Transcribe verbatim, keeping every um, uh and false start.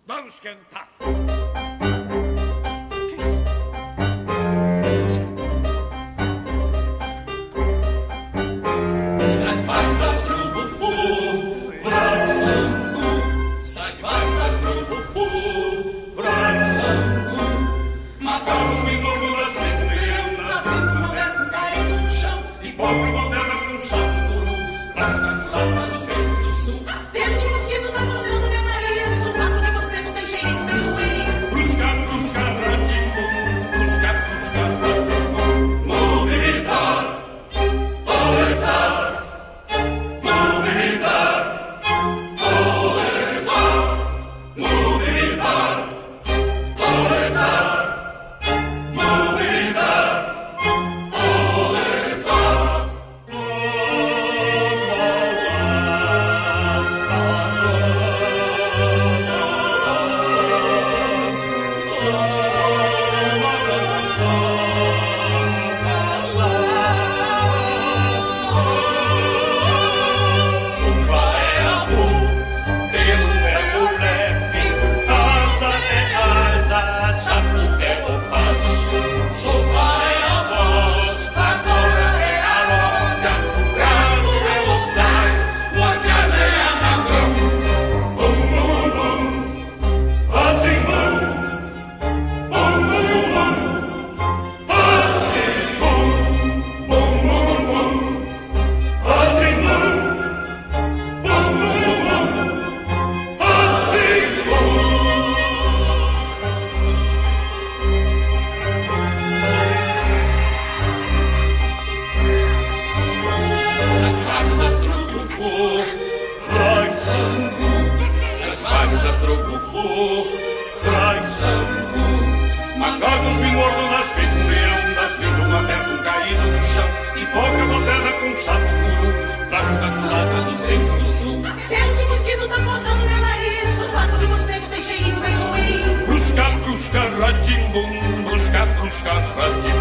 Vamos cantar. Que é isso? Stradivarius Astrubufu, Vrajsangu. Stradivarius Astrubufu, Vrajsangu. Matamos o engordo das encomendas, livro moderno caindo no chão, pipoca moderna com sapo duro, Vrajsangu lá dos ventos do sul. Pelo de mosquito tá coçando meu nariz, sovaco de morcego tem cheirinho meio ruim. Buscar, buscar, ratimbo, buscar, buscar, ratimbo. Mobilitar, olesar, mobilitar, olesar, mobilitar, olesar, mobilitar, olesar. Stradivarius Astrubufu, Vrajsangu. Macacos me mordam nas encomendas, livro aberto caído no chão, pipoca moderna com sapo duro, Vrajsangu lá dos ventos do sul. Pelo de mosquito tá coçando meu nariz, sovaco de morcego tem cheirinho meio ruim. Buscar, buscar, ratimbum, buscar, buscar, ratimbum.